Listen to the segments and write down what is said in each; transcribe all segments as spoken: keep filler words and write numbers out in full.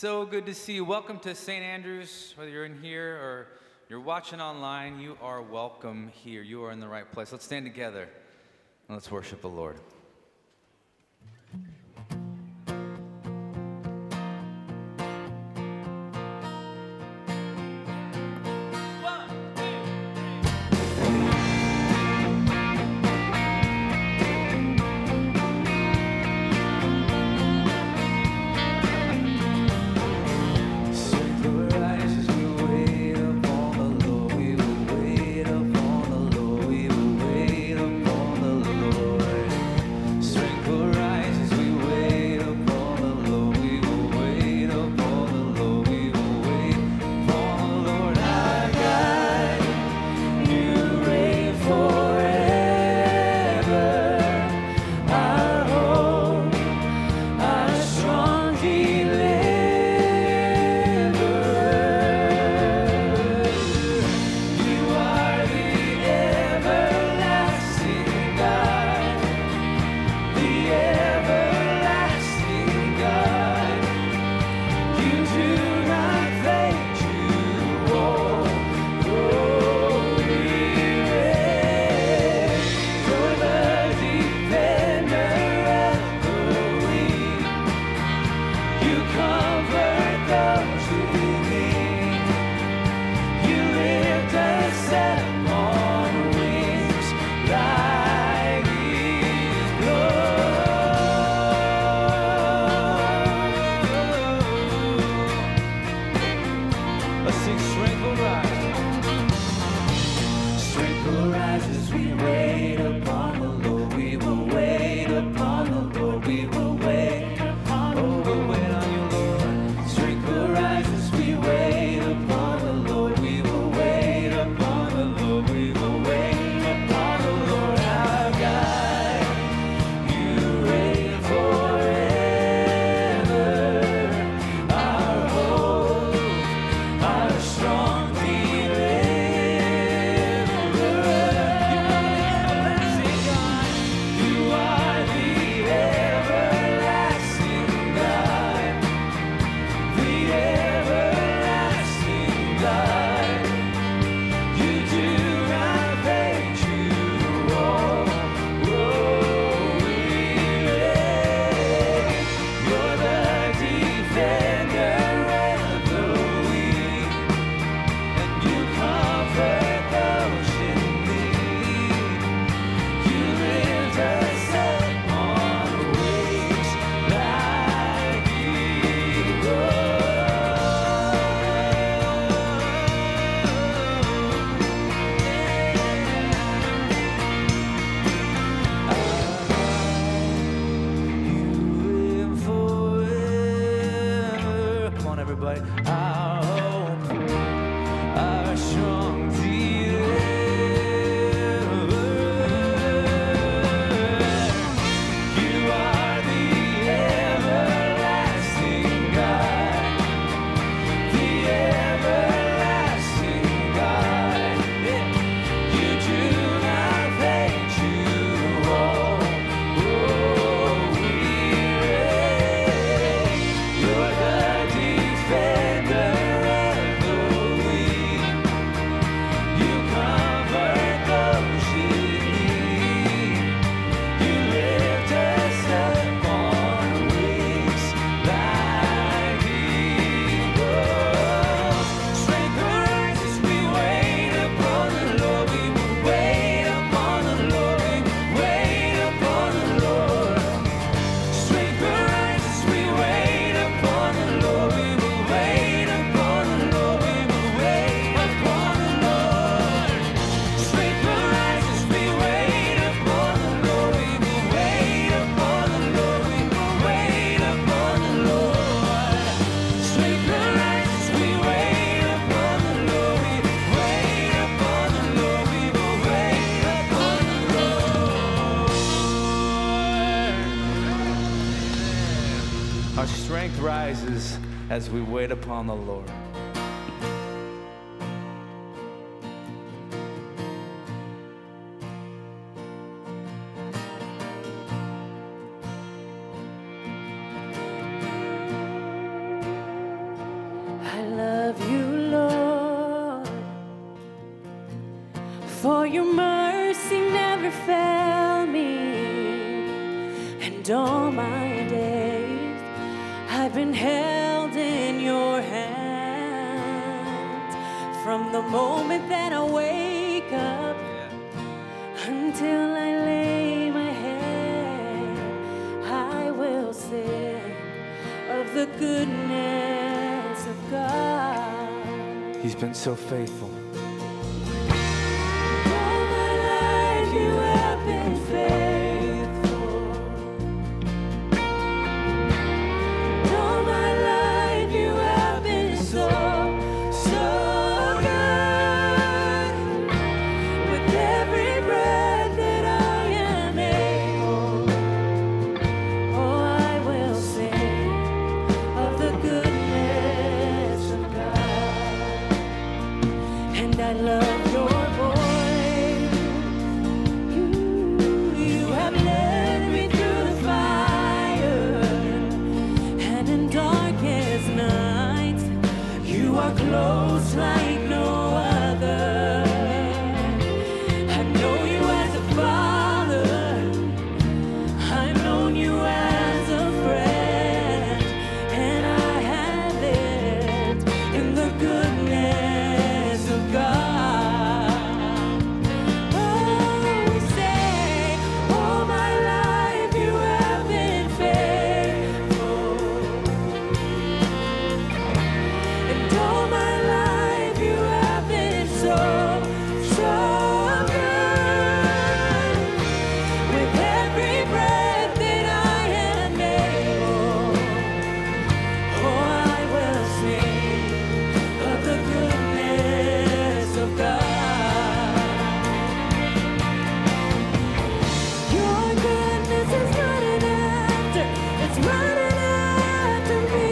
So good to see you. Welcome to Saint Andrews. Whether you're in here or you're watching online, you are welcome here. You are in the right place. Let's stand together and let's worship the Lord. Rises as we wait upon the Lord. For your mercy never failed me, and all my days I've been held in your hands. From the moment that I wake up until I lay my head, I will sing of the goodness of God. He's been so faithful. All my life you have been faithful. All my life you have been so, so good. With every breath that I am able, oh, I will sing of the goodness of God. And I love your voice. You, you have led me through the fire, and in darkest nights, you are close like no other. I know you as a father. I've known you as a friend, and I have lived in the goodness of God. Oh, we say, all my life you have been faithful, and all my life you have been so, so good. With every breath that I am able, oh, I will sing of the goodness of God. Your goodness is running after, it's running after me.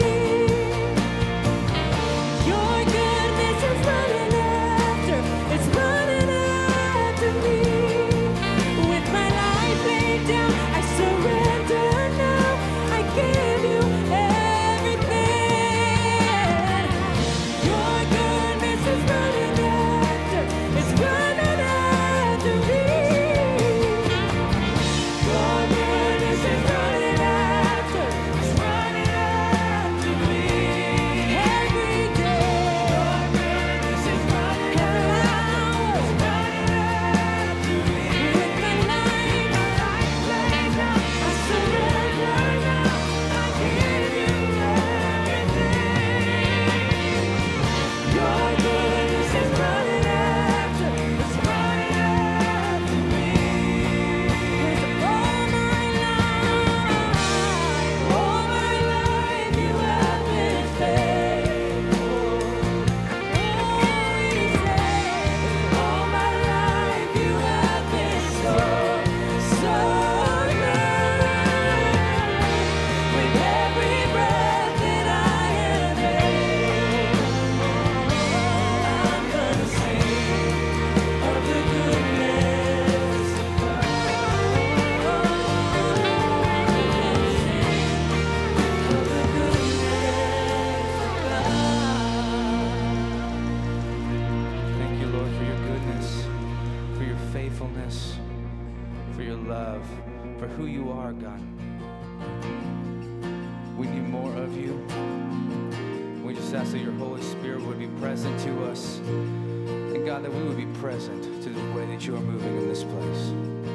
Your goodness is running after, it's running after me. With my life laid down, I surrender now. I give you everything. Your goodness is running after, it's running after me. Your goodness is running after, it's running after me. Every day, your goodness is running after, it's running after me. With my life, my life laid down, I surrender now. I give you everything. Your goodness is running after, it's running after me. 'Cause all my life, all my life you have been faithful. Oh, we say, all my life you have been so, so good. With every breath that I am able, I'm gonna sing of the goodness of God. I'm gonna sing of the goodness of God. Thank you, Lord, for your goodness, for your faithfulness, for your love, for who you are, God. We need more of you. We just ask that your Holy Spirit would be present to us. And God, that we would be present to the way that you are moving in this place.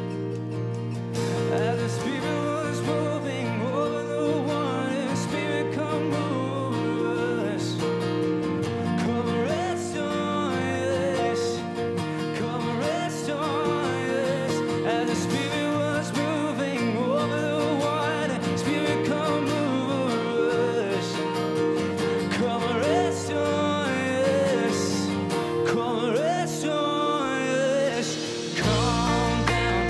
As the Spirit was moving over the water, Spirit, come move us. Come rest on us. Come rest on us. As the Spirit was moving over the water, Spirit, come move us. Come rest on us. Come rest on us. Calm down,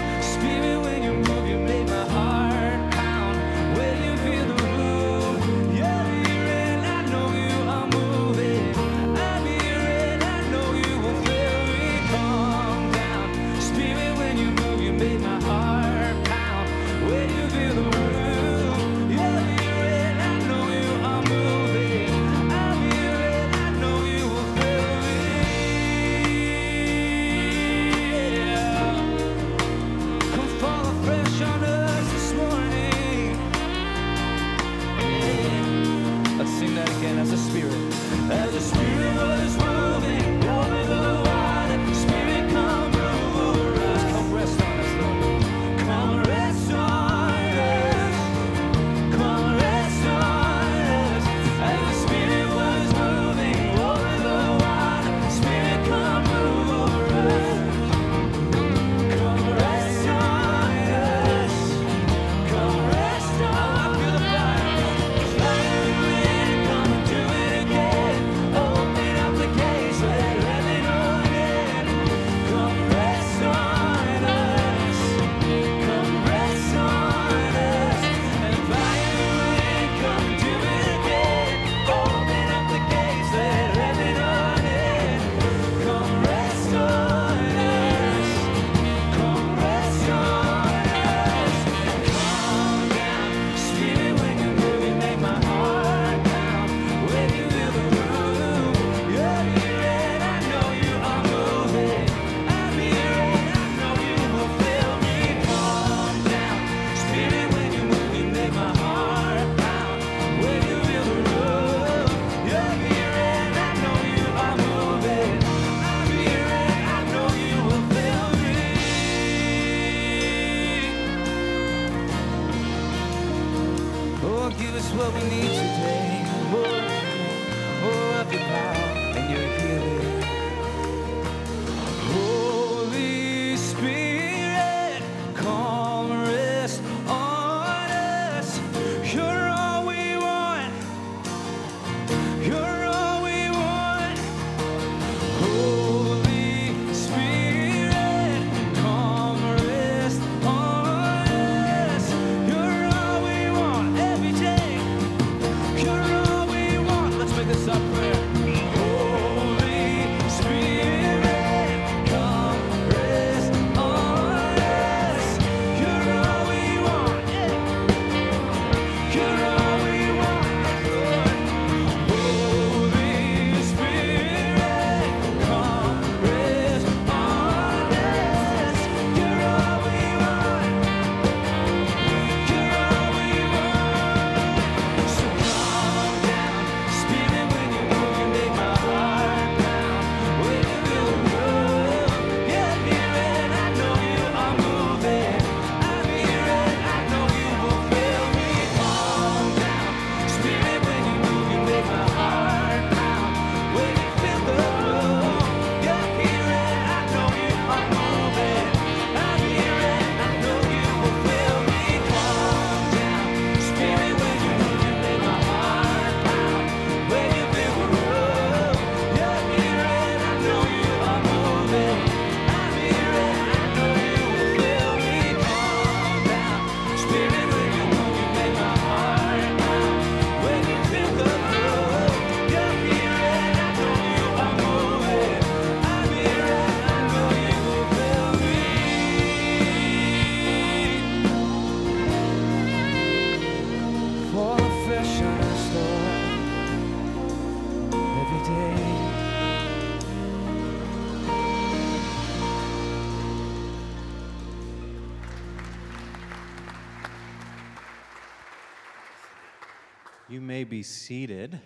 You may be seated.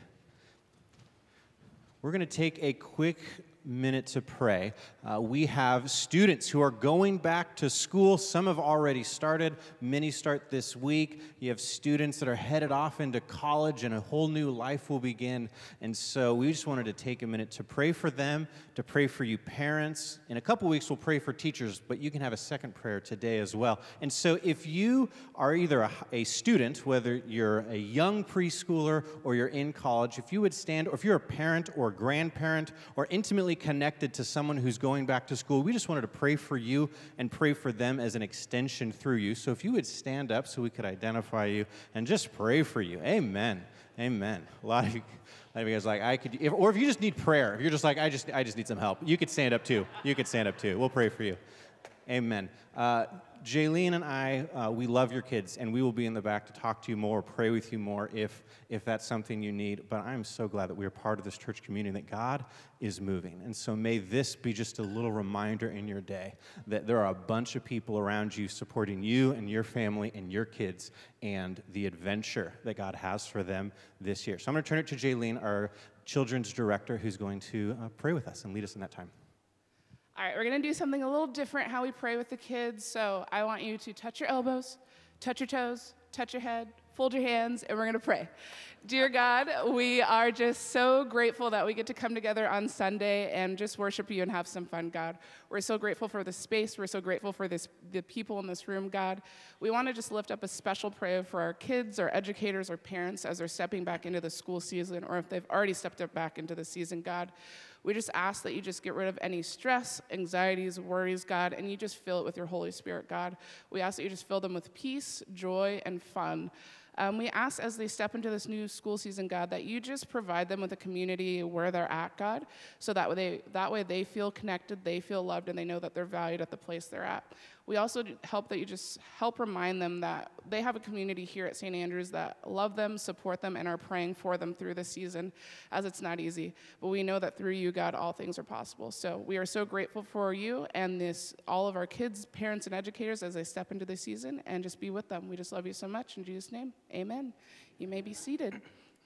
We're going to take a quick minute to pray. Uh, we have students who are going back to school. Some have already started. Many start this week. You have students that are headed off into college, and a whole new life will begin. And so we just wanted to take a minute to pray for them, to pray for you parents. In a couple weeks, we'll pray for teachers, but you can have a second prayer today as well. And so if you are either a, a student, whether you're a young preschooler or you're in college, if you would stand, or if you're a parent or grandparent or intimately connected to someone who's going back to school, we just wanted to pray for you and pray for them as an extension through you. So if you would stand up so we could identify you and just pray for you. Amen. Amen. A lot of you, a lot of you guys are like, I could, if, or if you just need prayer, if you're just like, I just, I just need some help, you could stand up too. You could stand up too. We'll pray for you. Amen. Uh, Jaylene and I, uh, we love your kids, and we will be in the back to talk to you more, pray with you more if if that's something you need. But I'm so glad that we are part of this church community, that God is moving. And so may this be just a little reminder in your day that there are a bunch of people around you supporting you and your family and your kids and the adventure that God has for them this year. So I'm going to turn it to Jaylene, our children's director, who's going to uh, pray with us and lead us in that time. All right, we're going to do something a little different how we pray with the kids. So I want you to touch your elbows, touch your toes, touch your head, fold your hands, and we're going to pray. Dear God, we are just so grateful that we get to come together on Sunday and just worship you and have some fun, God. We're so grateful for this space. We're so grateful for this, the people in this room, God. We want to just lift up a special prayer for our kids, our educators, our parents as they're stepping back into the school season, or if they've already stepped back into the season, God. We just ask that you just get rid of any stress, anxieties, worries, God, and you just fill it with your Holy Spirit, God. We ask that you just fill them with peace, joy, and fun. Um, we ask as they step into this new school season, God, that you just provide them with a community where they're at, God, so that way they, that way they feel connected, they feel loved, and they know that they're valued at the place they're at. We also help that you just help remind them that they have a community here at Saint Andrews that love them, support them, and are praying for them through this season, as it's not easy. But we know that through you, God, all things are possible. So we are so grateful for you and this, all of our kids, parents, and educators as they step into the season, and just be with them. We just love you so much. In Jesus' name, amen. You may be seated.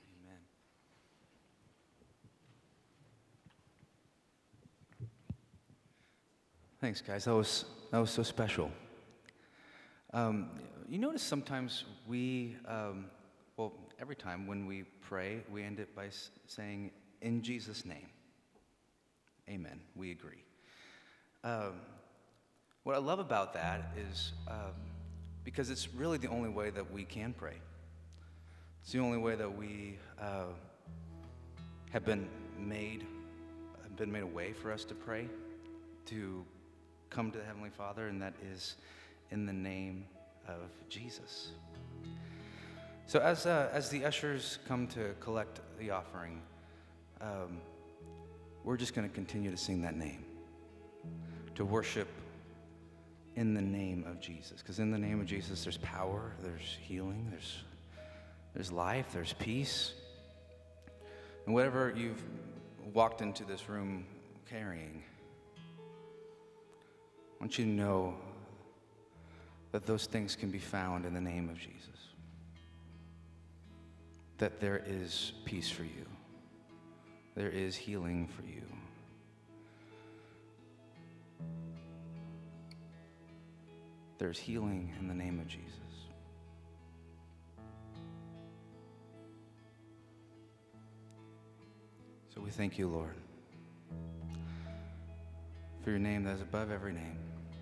Thanks, guys. That was that was so special. Um, you notice sometimes we, um, well, every time when we pray, we end it by s- saying, "In Jesus' name." Amen. We agree. Um, what I love about that is um, because it's really the only way that we can pray. It's the only way that we uh, have been made, have been made a way for us to pray, to come to the Heavenly Father, and that is in the name of Jesus. So as uh, as the ushers come to collect the offering, um, we're just going to continue to sing that name, to worship in the name of Jesus. Because in the name of Jesus, there's power, there's healing, there's there's life, there's peace. And whatever you've walked into this room carrying, I want you to know that those things can be found in the name of Jesus. That there is peace for you. There is healing for you. There's healing in the name of Jesus. So we thank you, Lord, for your name that is above every name.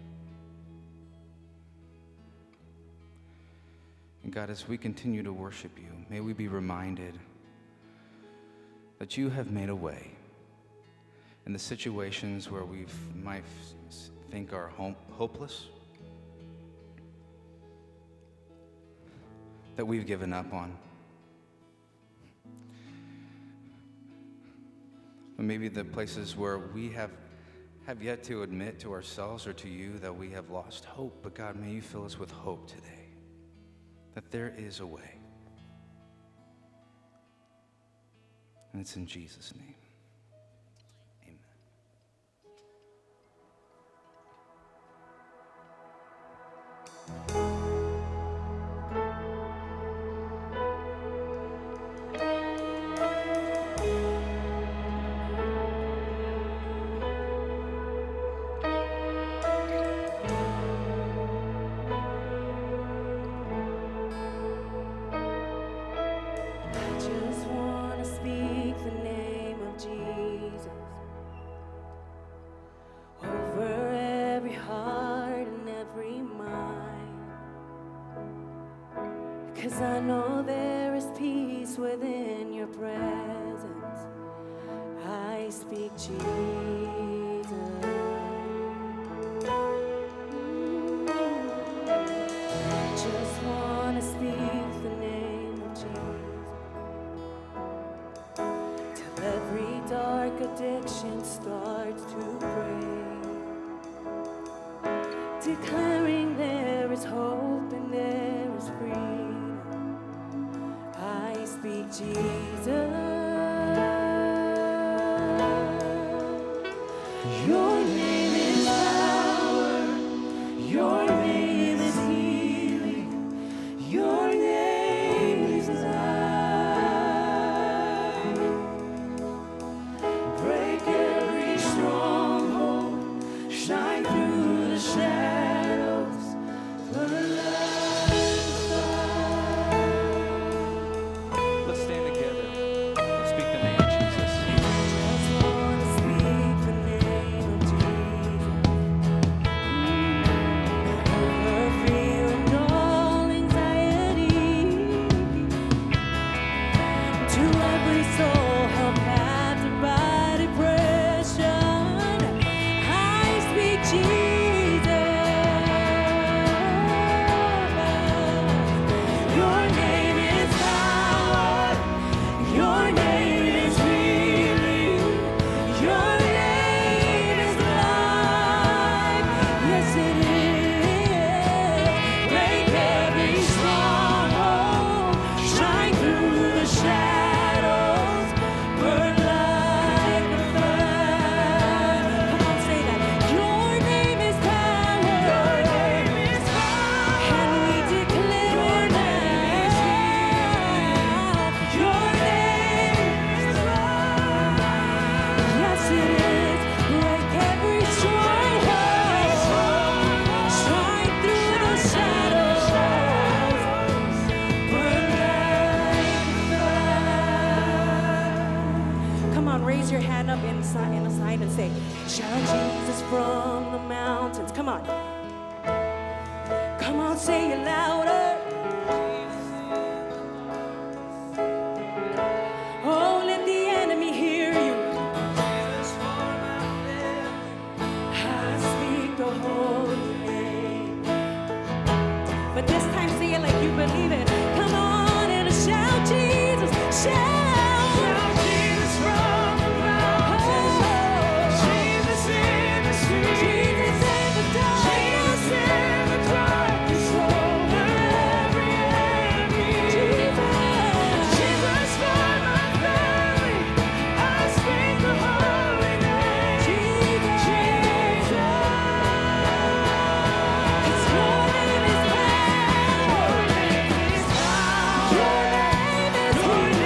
And God, as we continue to worship you, may we be reminded that you have made a way in the situations where we might think are home, hopeless, that we've given up on. Or maybe the places where we have have yet to admit to ourselves or to you that we have lost hope. But God, may you fill us with hope today, that there is a way. And it's in Jesus' name. Amen. 'cause I know there is peace within your presence. I speak Jesus. Just wanna speak the name of Jesus till every dark addiction starts to break, declaring there is hope and there is freedom. I speak Jesus. Your name is power. Your name is healing. Your name is life. Break every stronghold. Shine through the shadows. Put a light fire. Let's stand together. Let's speak the name of Jesus. Just wanna speak the name of Jesus. Over fear and all anxiety. To every soul held captive by depression, I speak Jesus. Your name is power. Your name is healing. Your name is life. Yes, it is. Break every stronghold. Shine through the shadows. Burn like a fire. Come on, say that. Your name is power. Your name is power. And we declare now. Your name is love. Yes, it is. Break every stronghold. Shine through the shadows. Burn like fire. Come on, raise your hand up in si- in a sign and say, shout Jesus from the mountains. Come on. Come on, say it louder. Oh, let the enemy hear you. I speak the holy name. But this time say it like you believe it. Come on and shout Jesus. Shout. Shout Jesus from the mountains. Jesus in the streets. Jesus in the dark. Jesus in the darkness over every enemy. Jesus. Jesus for my family. I speak the holy name. Jesus. Jesus. 'Cause your name is power. Your name is power. Your name is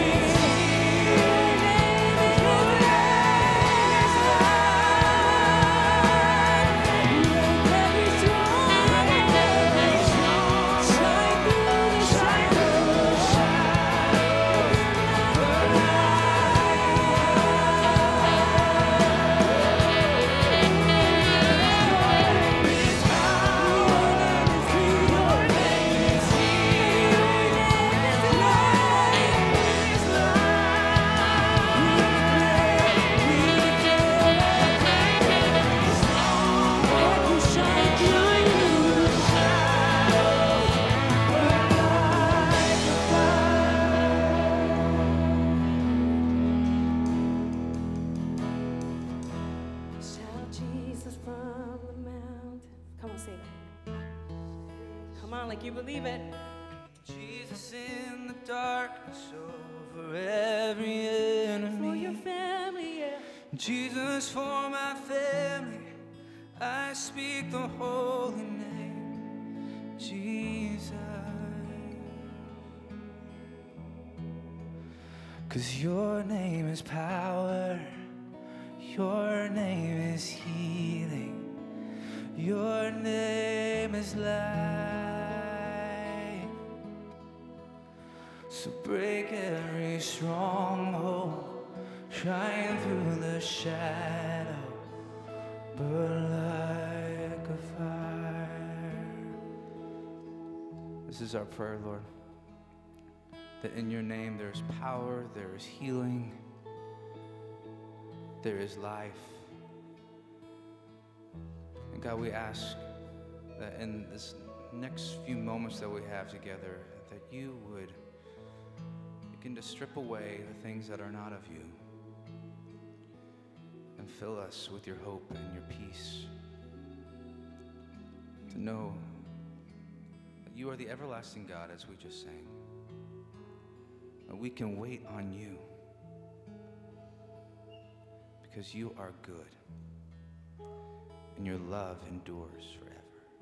Shout Jesus from the mountain. Come on, say that. Come on, like you believe it. Jesus in the darkness over every enemy. For your family, yeah. Jesus for my family. I speak the holy name, Jesus. 'Cause your name is power. Your name is healing. Your name is life. So break every stronghold. Shine through the shadow. Burn like a fire. This is our prayer, Lord. that in your name there is power, there is healing, there is life. And God, we ask that in this next few moments that we have together, that you would begin to strip away the things that are not of you and fill us with your hope and your peace. To know that you are the everlasting God, as we just sang. That we can wait on you because you are good and your love endures forever.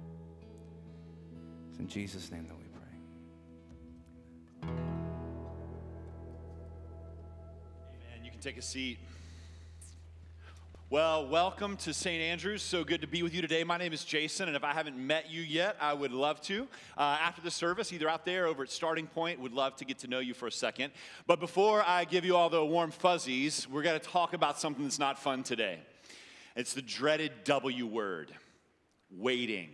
It's in Jesus' name that we pray. Amen. You can take a seat. Well, welcome to Saint Andrews. So good to be with you today. My name is Jason, and if I haven't met you yet, I would love to. Uh, after the service, either out there or over at Starting Point, would love to get to know you for a second. But before I give you all the warm fuzzies, we're going to talk about something that's not fun today. It's the dreaded W word, waiting.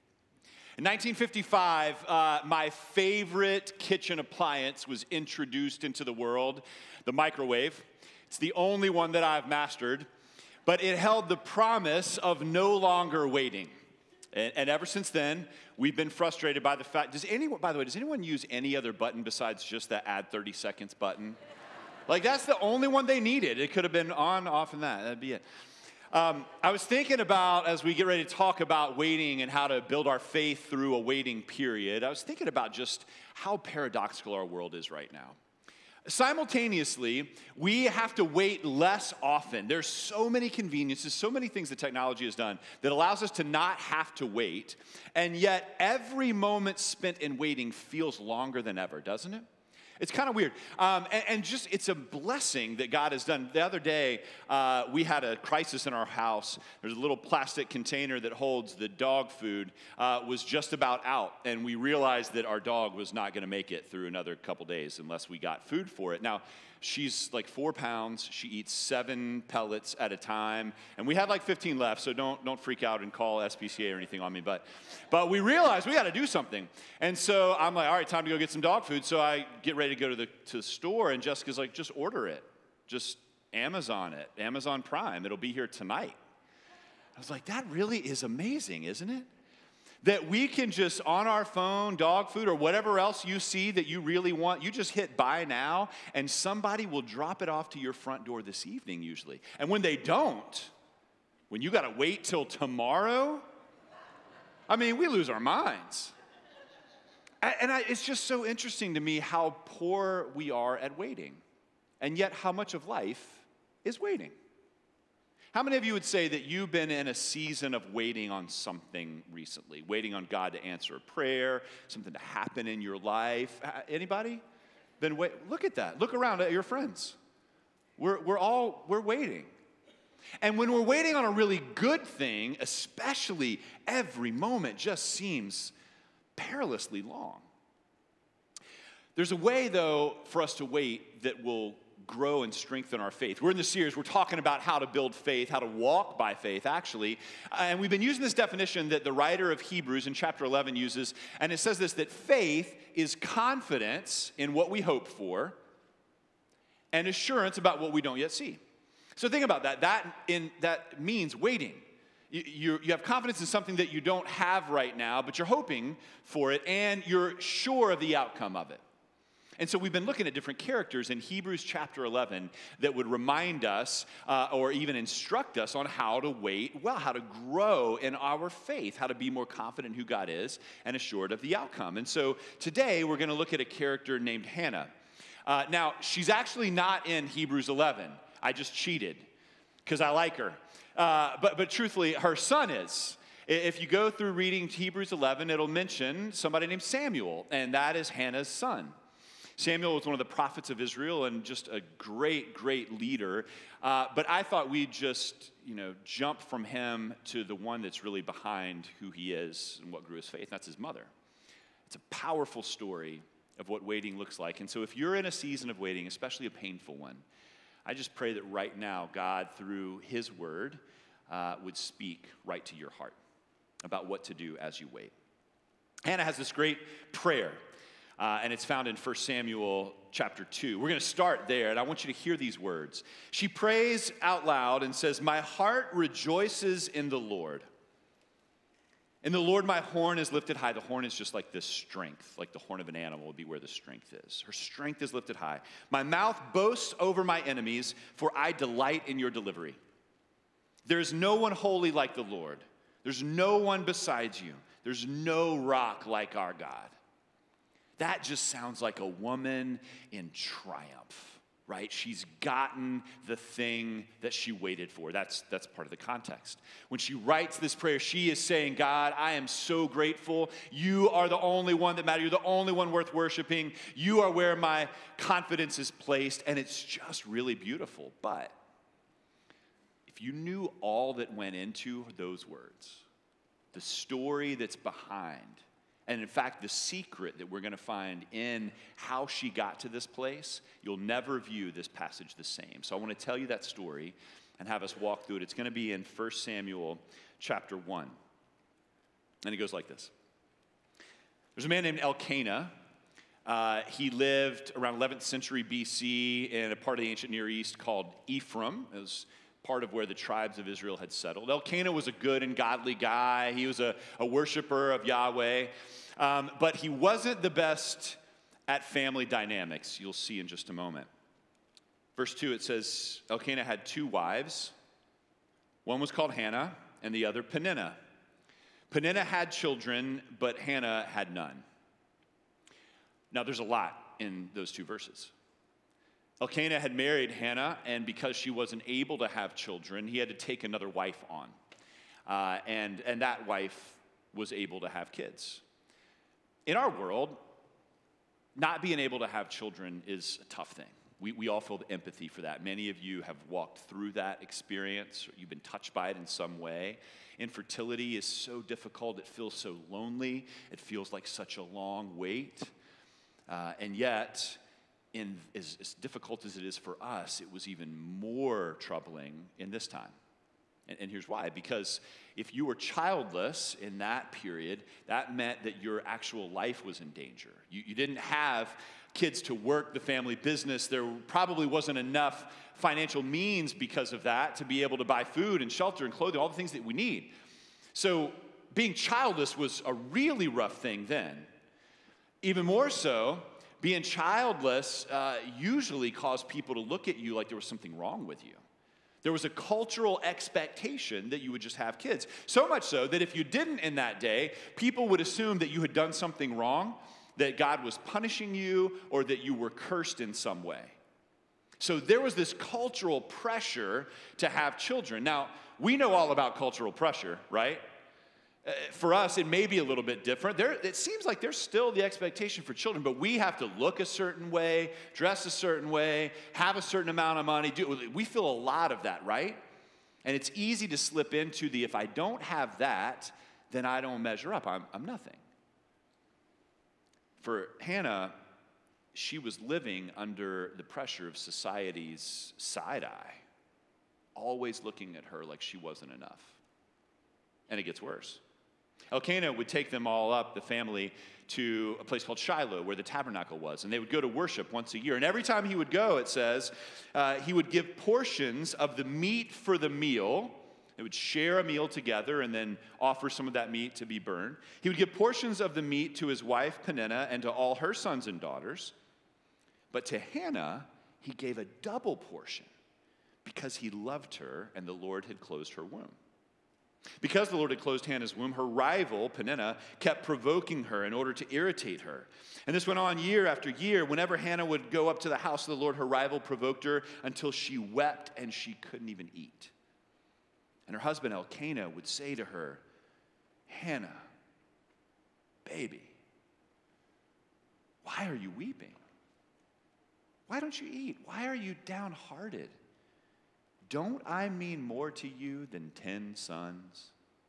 In nineteen fifty-five, uh, my favorite kitchen appliance was introduced into the world, the microwave. It's the only one that I've mastered. But it held the promise of no longer waiting. And, and ever since then, we've been frustrated by the fact, does anyone, by the way, does anyone use any other button besides just that add thirty seconds button? Like, that's the only one they needed. It could have been on, off, and that. That'd be it. Um, I was thinking about, as we get ready to talk about waiting and how to build our faith through a waiting period, I was thinking about just how paradoxical our world is right now. Simultaneously, we have to wait less often. There's so many conveniences, so many things that technology has done that allows us to not have to wait, and yet every moment spent in waiting feels longer than ever, doesn't it? It's kind of weird. Um, and, and just, it's a blessing that God has done. The other day, uh, we had a crisis in our house. There's a little plastic container that holds the dog food, uh, was just about out. And we realized that our dog was not going to make it through another couple days unless we got food for it. Now, she's like four pounds. She eats seven pellets at a time. And we had like fifteen left, so don't don't freak out and call S P C A or anything on me. But, but we realized we got to do something. And so I'm like, all right, time to go get some dog food. So I get ready to go to the, to the store, and Jessica's like, just order it. Just Amazon it. Amazon Prime. It'll be here tonight. I was like, that really is amazing, isn't it? That we can just, on our phone, dog food, or whatever else you see that you really want, you just hit buy now, and somebody will drop it off to your front door this evening, usually. And when they don't, when you got to wait till tomorrow, I mean, we lose our minds. And I, it's just so interesting to me how poor we are at waiting, and yet how much of life is waiting. How many of you would say that you've been in a season of waiting on something recently? Waiting on God to answer a prayer, something to happen in your life? Anybody? Then wait, look at that. Look around at your friends. We're, we're all, we're waiting. And when we're waiting on a really good thing, especially, every moment just seems perilously long. There's a way, though, for us to wait that will grow and strengthen our faith. We're in the series, we're talking about how to build faith, how to walk by faith, actually. And we've been using this definition that the writer of Hebrews in chapter eleven uses, and it says this, that faith is confidence in what we hope for and assurance about what we don't yet see. So think about that. That, in, that means waiting. You, you, you have confidence in something that you don't have right now, but you're hoping for it, and you're sure of the outcome of it. And so we've been looking at different characters in Hebrews chapter eleven that would remind us uh, or even instruct us on how to wait well, how to grow in our faith, how to be more confident in who God is and assured of the outcome. And so today we're going to look at a character named Hannah. Uh, now, she's actually not in Hebrews eleven. I just cheated because I like her. Uh, but, but truthfully, her son is. If you go through reading Hebrews eleven, it'll mention somebody named Samuel, and that is Hannah's son. Samuel was one of the prophets of Israel and just a great, great leader. Uh, but I thought we'd just, you know, jump from him to the one that's really behind who he is and what grew his faith. That's his mother. It's a powerful story of what waiting looks like. And so if you're in a season of waiting, especially a painful one, I just pray that right now God, through his word, uh, would speak right to your heart about what to do as you wait. Hannah has this great prayer. Uh, and it's found in First Samuel chapter two. We're going to start there, and I want you to hear these words. She prays out loud and says, "My heart rejoices in the Lord. In the Lord my horn is lifted high." The horn is just like this strength, like the horn of an animal would be where the strength is. Her strength is lifted high. "My mouth boasts over my enemies, for I delight in your delivery. There is no one holy like the Lord. There's no one besides you. There's no rock like our God." That just sounds like a woman in triumph, right? She's gotten the thing that she waited for. That's, that's part of the context. When she writes this prayer, she is saying, "God, I am so grateful. You are the only one that matters. You're the only one worth worshiping. You are where my confidence is placed." And it's just really beautiful. But if you knew all that went into those words, the story that's behind, and in fact, the secret that we're going to find in how she got to this place, you'll never view this passage the same. So I want to tell you that story and have us walk through it. It's going to be in First Samuel chapter one. And it goes like this. There's a man named Elkanah. Uh, he lived around eleventh century B C in a part of the ancient Near East called Ephraim. It was part of where the tribes of Israel had settled. Elkanah was a good and godly guy. He was a, a worshiper of Yahweh. Um, but he wasn't the best at family dynamics. You'll see in just a moment. Verse two, it says, Elkanah had two wives. One was called Hannah, and the other Peninnah. Peninnah had children, but Hannah had none. Now, there's a lot in those two verses. Elkanah had married Hannah, and because she wasn't able to have children, he had to take another wife on. Uh, and, and that wife was able to have kids. In our world, not being able to have children is a tough thing. We, we all feel the empathy for that. Many of you have walked through that experience, or you've been touched by it in some way. Infertility is so difficult. It feels so lonely. It feels like such a long wait. Uh, and yet, in, as, as difficult as it is for us, it was even more troubling in this time. And, and here's why. Because if you were childless in that period, that meant that your actual life was in danger. You, you didn't have kids to work the family business. There probably wasn't enough financial means because of that to be able to buy food and shelter and clothing, all the things that we need. So being childless was a really rough thing then. Even more so, being childless uh, usually caused people to look at you like there was something wrong with you. There was a cultural expectation that you would just have kids. So much so that if you didn't in that day, people would assume that you had done something wrong, that God was punishing you, or that you were cursed in some way. So there was this cultural pressure to have children. Now, we know all about cultural pressure, right? Uh, for us, it may be a little bit different. There, it seems like there's still the expectation for children, but we have to look a certain way, dress a certain way, have a certain amount of money. Do, we feel a lot of that, right? And it's easy to slip into the, if I don't have that, then I don't measure up. I'm, I'm nothing. For Hannah, she was living under the pressure of society's side eye, always looking at her like she wasn't enough. And it gets worse. Elkanah would take them all up, the family, to a place called Shiloh, where the tabernacle was, and they would go to worship once a year. And every time he would go, it says, uh, he would give portions of the meat for the meal. They would share a meal together and then offer some of that meat to be burned. He would give portions of the meat to his wife Peninnah and to all her sons and daughters. But to Hannah, he gave a double portion because he loved her and the Lord had closed her womb. Because the Lord had closed Hannah's womb, her rival, Peninnah, kept provoking her in order to irritate her. And this went on year after year. Whenever Hannah would go up to the house of the Lord, her rival provoked her until she wept and she couldn't even eat. And her husband Elkanah would say to her, "Hannah, baby, why are you weeping? Why don't you eat? Why are you downhearted? Don't I mean more to you than ten sons?"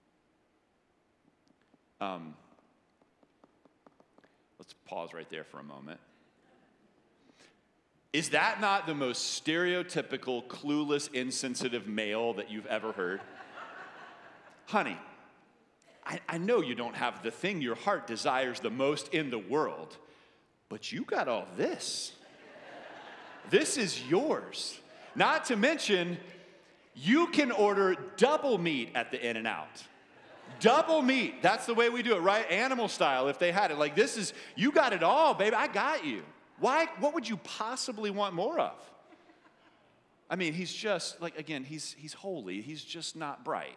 Um, let's pause right there for a moment. Is that not the most stereotypical, clueless, insensitive male that you've ever heard? Honey, I, I know you don't have the thing your heart desires the most in the world, but you got all this. This is yours. Not to mention, you can order double meat at the In-N-Out. Double meat. That's the way we do it, right? Animal style, if they had it. Like, this is, you got it all, baby. I got you. Why? What would you possibly want more of? I mean, he's just, like, again, he's, he's holy. He's just not bright.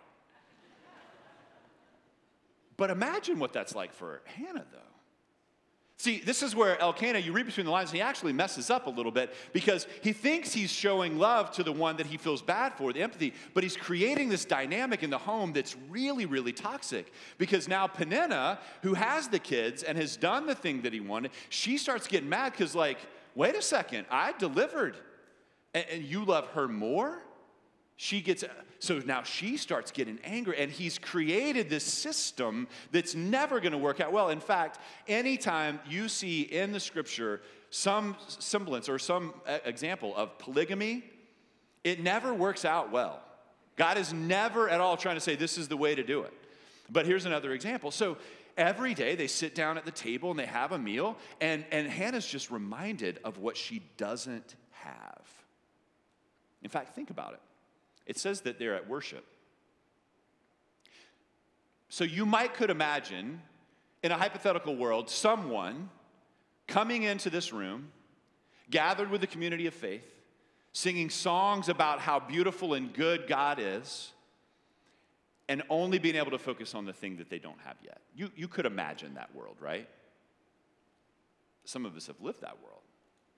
But imagine what that's like for Hannah, though. See, this is where Elkanah, you read between the lines, and he actually messes up a little bit because he thinks he's showing love to the one that he feels bad for, the empathy, but he's creating this dynamic in the home that's really, really toxic because now Peninnah, who has the kids and has done the thing that he wanted, she starts getting mad because, like, wait a second, I delivered, and, and you love her more? She gets, so now she starts getting angry, and he's created this system that's never going to work out well. In fact, anytime you see in the scripture some semblance or some example of polygamy, it never works out well. God is never at all trying to say this is the way to do it. But here's another example. So every day they sit down at the table and they have a meal, and, and Hannah's just reminded of what she doesn't have. In fact, think about it. It says that they're at worship. So you might could imagine, in a hypothetical world, someone coming into this room, gathered with the community of faith, singing songs about how beautiful and good God is, and only being able to focus on the thing that they don't have yet. You, you could imagine that world, right? Some of us have lived that world.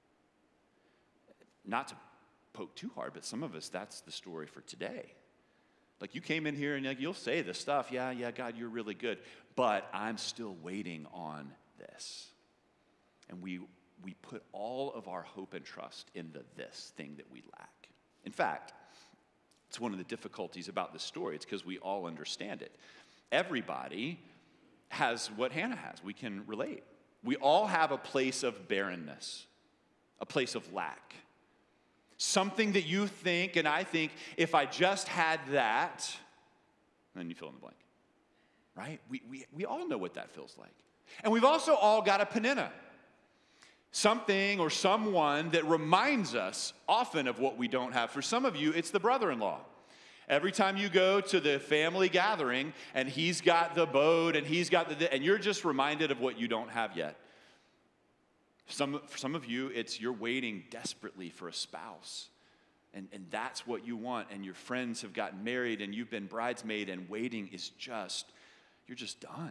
Not to poke too hard, but some of us, that's the story for today. Like, you came in here and like, you'll say this stuff, yeah, yeah, God, you're really good, but I'm still waiting on this. And we we put all of our hope and trust in the this thing that we lack. In fact, it's one of the difficulties about this story. It's because we all understand it. Everybody has what Hannah has. We can relate. We all have a place of barrenness, a place of lack. Something that you think and I think, if I just had that, then you fill in the blank, right? We, we, we all know what that feels like. And we've also all got a Peninnah, something or someone that reminds us often of what we don't have. For some of you, it's the brother-in-law. Every time you go to the family gathering and he's got the boat and he's got the, and you're just reminded of what you don't have yet. Some, for some of you, it's you're waiting desperately for a spouse, and, and that's what you want, and your friends have gotten married, and you've been bridesmaid, and waiting is just, you're just done.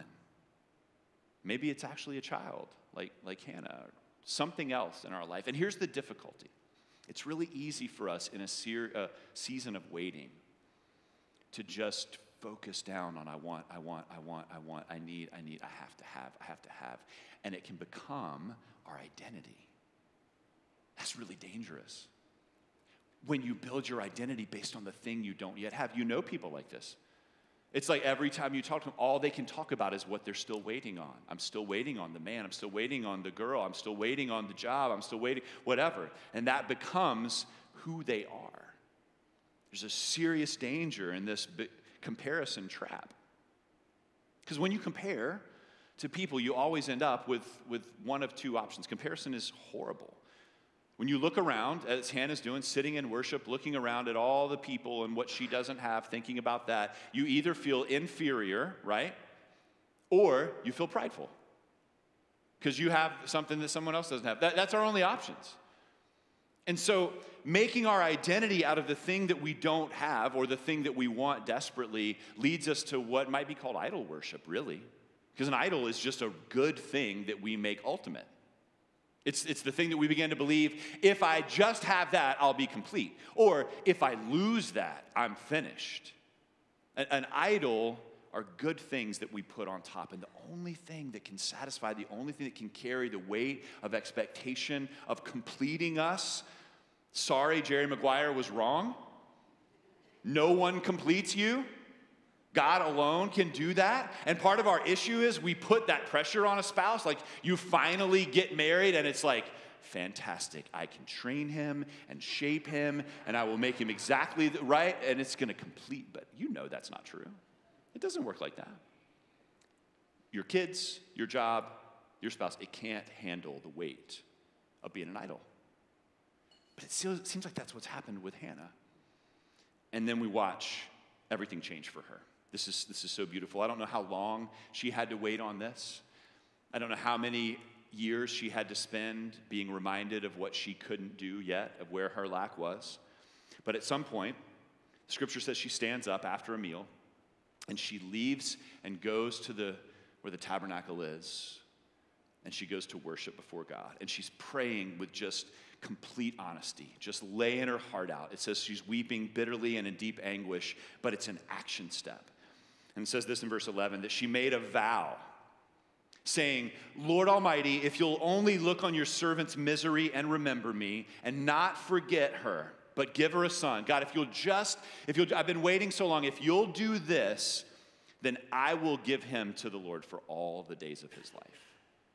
Maybe it's actually a child, like, like Hannah, or something else in our life. And here's the difficulty. It's really easy for us in a se- uh, season of waiting to just focus down on I want, I want, I want, I want, I need, I need, I have to have, I have to have. And it can become our identity. That's really dangerous. When you build your identity based on the thing you don't yet have. You know people like this. It's like every time you talk to them, all they can talk about is what they're still waiting on. I'm still waiting on the man. I'm still waiting on the girl. I'm still waiting on the job. I'm still waiting, whatever. And that becomes who they are. There's a serious danger in this comparison trap. Because when you compare to people, you always end up with, with one of two options. Comparison is horrible. When you look around, as Hannah's doing, sitting in worship, looking around at all the people and what she doesn't have, thinking about that, you either feel inferior, right? Or you feel prideful. Because you have something that someone else doesn't have. That, that's our only options. And so making our identity out of the thing that we don't have or the thing that we want desperately leads us to what might be called idol worship, really. Because an idol is just a good thing that we make ultimate. It's, it's the thing that we begin to believe, if I just have that, I'll be complete. Or if I lose that, I'm finished. An, an idol are good things that we put on top. And the only thing that can satisfy, the only thing that can carry the weight of expectation of completing us, sorry, Jerry Maguire was wrong. No one completes you. God alone can do that. And part of our issue is we put that pressure on a spouse. Like, you finally get married and it's like, fantastic. I can train him and shape him and I will make him exactly right and it's going to complete. But you know that's not true. It doesn't work like that. Your kids, your job, your spouse, it can't handle the weight of being an idol. But it still seems like that's what's happened with Hannah. And then we watch everything change for her. This is, this is so beautiful. I don't know how long she had to wait on this. I don't know how many years she had to spend being reminded of what she couldn't do yet, of where her lack was. But at some point, Scripture says she stands up after a meal, and she leaves and goes to the where the tabernacle is, and she goes to worship before God. And she's praying with just complete honesty, just laying her heart out. It says she's weeping bitterly and in deep anguish, but it's an action step. And it says this in verse eleven, that she made a vow, saying, Lord Almighty, if you'll only look on your servant's misery and remember me, and not forget her, but give her a son. God, if you'll just, if you'll, I've been waiting so long, if you'll do this, then I will give him to the Lord for all the days of his life.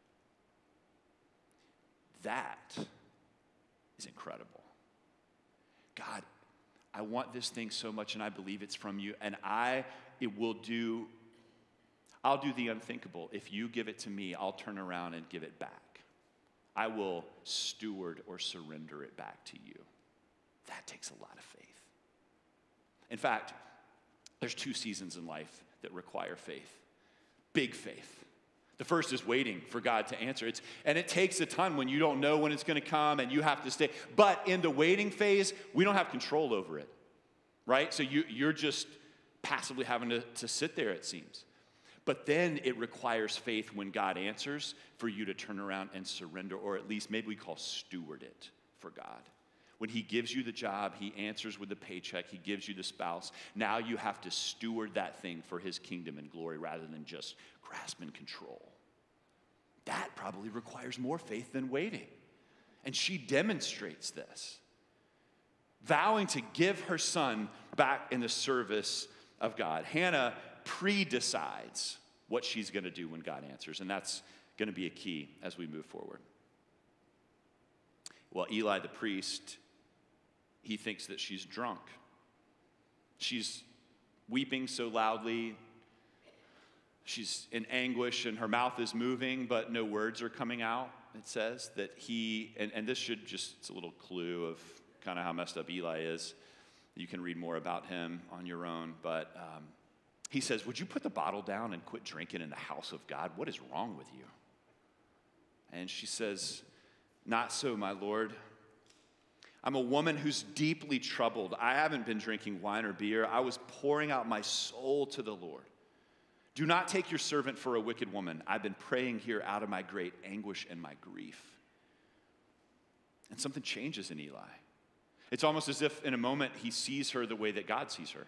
That is incredible. God, I want this thing so much, and I believe it's from you, and I, it will do, I'll do the unthinkable. If you give it to me, I'll turn around and give it back. I will steward or surrender it back to you. That takes a lot of faith. In fact, there's two seasons in life that require faith. Big faith. The first is waiting for God to answer. It's, and it takes a ton when you don't know when it's going to come and you have to stay. But in the waiting phase, we don't have control over it, right? So you, you're just passively having to, to sit there, it seems. But then it requires faith when God answers for you to turn around and surrender, or at least maybe we call steward it for God. When he gives you the job, he answers with the paycheck, he gives you the spouse. Now you have to steward that thing for his kingdom and glory rather than just grasp and control. That probably requires more faith than waiting. And she demonstrates this, vowing to give her son back in the service of God. Hannah pre-decides what she's going to do when God answers, and that's going to be a key as we move forward. Well, Eli the priest, he thinks that she's drunk. She's weeping so loudly. She's in anguish and her mouth is moving, but no words are coming out. It says that he, and, and this should just, it's a little clue of kind of how messed up Eli is. You can read more about him on your own, but um, he says, would you put the bottle down and quit drinking in the house of God? What is wrong with you? And she says, not so, my Lord. I'm a woman who's deeply troubled. I haven't been drinking wine or beer. I was pouring out my soul to the Lord. Do not take your servant for a wicked woman. I've been praying here out of my great anguish and my grief. And something changes in Eli. It's almost as if in a moment he sees her the way that God sees her.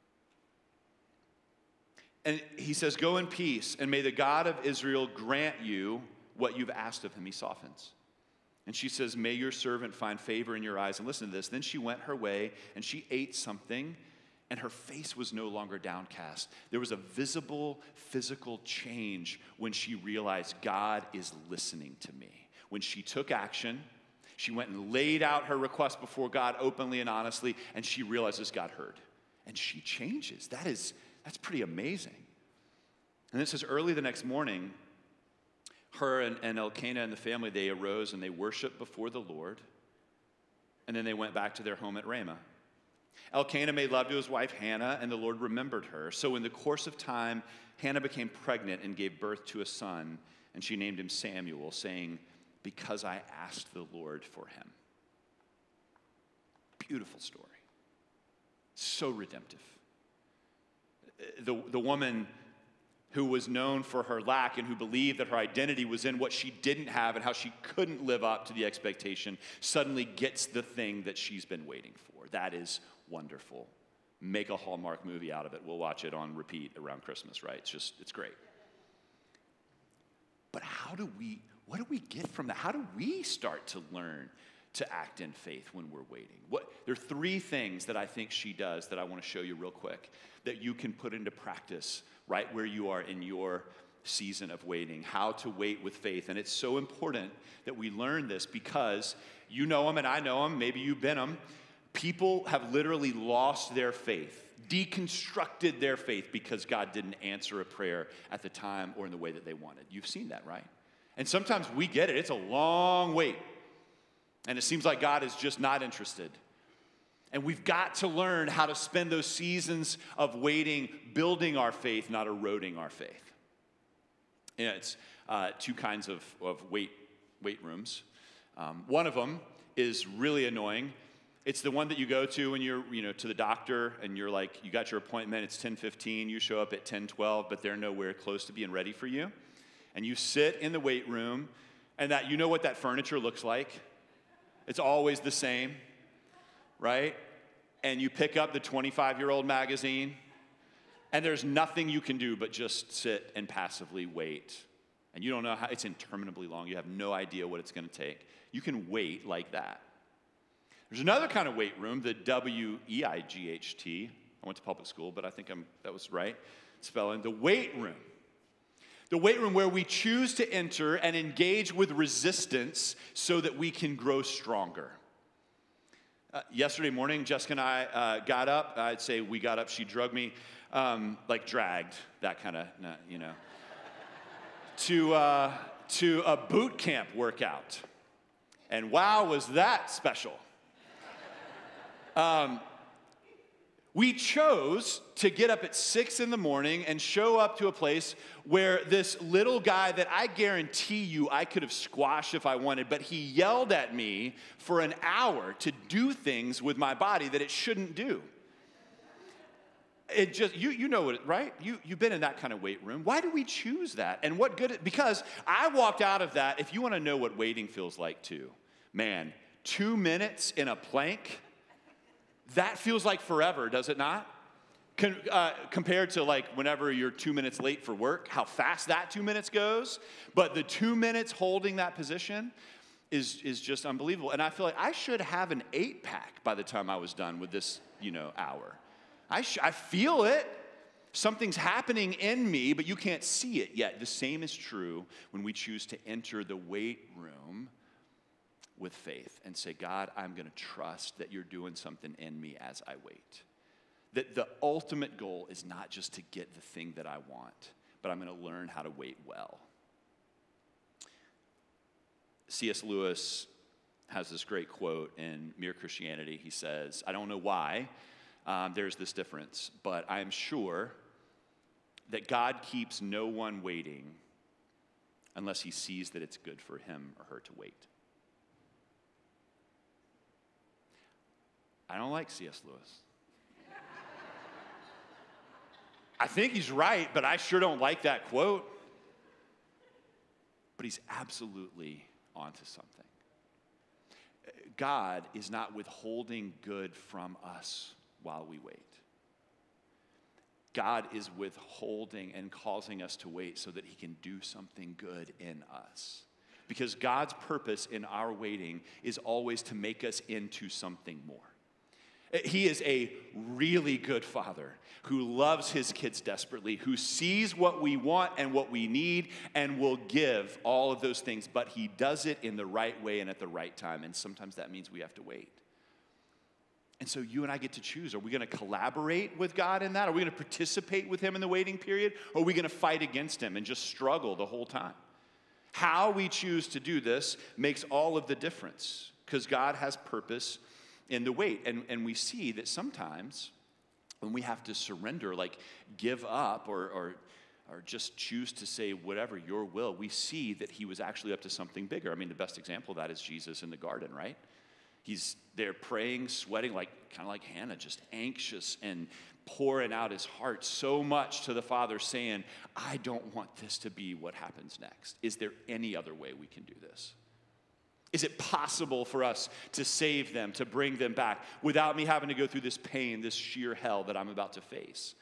And he says, go in peace, and may the God of Israel grant you what you've asked of him. He softens. And she says, may your servant find favor in your eyes. And listen to this. Then she went her way, and she ate something, and her face was no longer downcast. There was a visible physical change when she realized God is listening to me. When she took action, she went and laid out her request before God openly and honestly, and she realizes God heard. And she changes. That is, that's pretty amazing. And it says early the next morning, her and, and Elkanah and the family, they arose and they worshiped before the Lord. And then they went back to their home at Ramah. Elkanah made love to his wife Hannah, and the Lord remembered her. So in the course of time, Hannah became pregnant and gave birth to a son, and she named him Samuel, saying, because I asked the Lord for him. Beautiful story. So redemptive. The, the woman who was known for her lack and who believed that her identity was in what she didn't have and how she couldn't live up to the expectation, suddenly gets the thing that she's been waiting for. That is wonderful. Make a Hallmark movie out of it. We'll watch it on repeat around Christmas, right? It's just, it's great. But how do we, what do we get from that? How do we start to learn to act in faith when we're waiting? What, there are three things that I think she does that I want to show you real quick that you can put into practice right where you are in your season of waiting, how to wait with faith. And it's so important that we learn this because you know them and I know them, maybe you've been them. People have literally lost their faith, deconstructed their faith because God didn't answer a prayer at the time or in the way that they wanted. You've seen that, right? And sometimes we get it. It's a long wait. And it seems like God is just not interested. And we've got to learn how to spend those seasons of waiting, building our faith, not eroding our faith. And it's uh, two kinds of, of wait, wait rooms. Um, one of them is really annoying. It's the one that you go to when you're, you know, to the doctor and you're like, you got your appointment, it's ten fifteen, you show up at ten twelve, but they're nowhere close to being ready for you. And you sit in the wait room, and that you know what that furniture looks like. It's always the same, right? And you pick up the twenty-five-year-old magazine, and there's nothing you can do but just sit and passively wait. And you don't know how, it's interminably long. You have no idea what it's going to take. You can wait like that. There's another kind of wait room, the W E I G H T. I went to public school, but I think I'm, that was right spelling. The wait room. The wait room where we choose to enter and engage with resistance so that we can grow stronger. Uh, yesterday morning, Jessica and I uh, got up. I'd say we got up. She drugged me, um, like dragged, that kind of, you know, to, uh, to a boot camp workout. And wow, was that special. Um, we chose to get up at six in the morning and show up to a place where this little guy that I guarantee you I could have squashed if I wanted, but he yelled at me for an hour to do things with my body that it shouldn't do. It just, you you know it, right? You, you've been in that kind of weight room. Why do we choose that? And what good, because I walked out of that, if you want to know what waiting feels like too, man, two minutes in a plank, that feels like forever, does it not? Con, uh, compared to like whenever you're two minutes late for work, how fast that two minutes goes. But the two minutes holding that position is, is just unbelievable. And I feel like I should have an eight pack by the time I was done with this, you know, hour. I, sh- I feel it. Something's happening in me, but you can't see it yet. The same is true when we choose to enter the weight room with faith and say, God, I'm going to trust that you're doing something in me as I wait. That the ultimate goal is not just to get the thing that I want, but I'm going to learn how to wait well. C S Lewis has this great quote in Mere Christianity. He says, I don't know why um, there's this difference, but I'm sure that God keeps no one waiting unless he sees that it's good for him or her to wait. I don't like C S Lewis. I think he's right, but I sure don't like that quote. But he's absolutely onto something. God is not withholding good from us while we wait. God is withholding and causing us to wait so that he can do something good in us. Because God's purpose in our waiting is always to make us into something more. He is a really good father who loves his kids desperately, who sees what we want and what we need and will give all of those things, but he does it in the right way and at the right time, and sometimes that means we have to wait. And so you and I get to choose. Are we going to collaborate with God in that? Are we going to participate with him in the waiting period? Or are we going to fight against him and just struggle the whole time? How we choose to do this makes all of the difference, because God has purpose in the wait. And, and we see that sometimes when we have to surrender, like give up or, or, or just choose to say whatever, your will, we see that he was actually up to something bigger. I mean, the best example of that is Jesus in the garden, right? He's there praying, sweating, like kind of like Hannah, just anxious and pouring out his heart so much to the Father, saying, I don't want this to be what happens next. Is there any other way we can do this? Is it possible for us to save them, to bring them back, without me having to go through this pain, this sheer hell that I'm about to face?